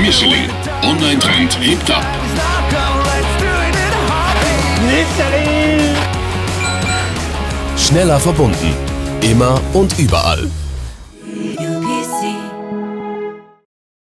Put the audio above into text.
Michelin. Online-Trend hebt ab. Schneller verbunden. Immer und überall.